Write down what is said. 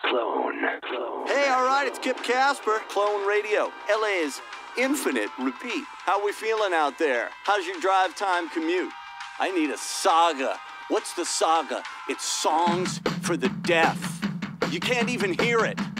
KLONE. Hey, all right, it's Kip Kasper, KLONE Radio, LA's infinite repeat. How we feeling out there? How's your drive time commute? I need a SAGA. What's the SAGA? It's songs for the deaf. You can't even hear it.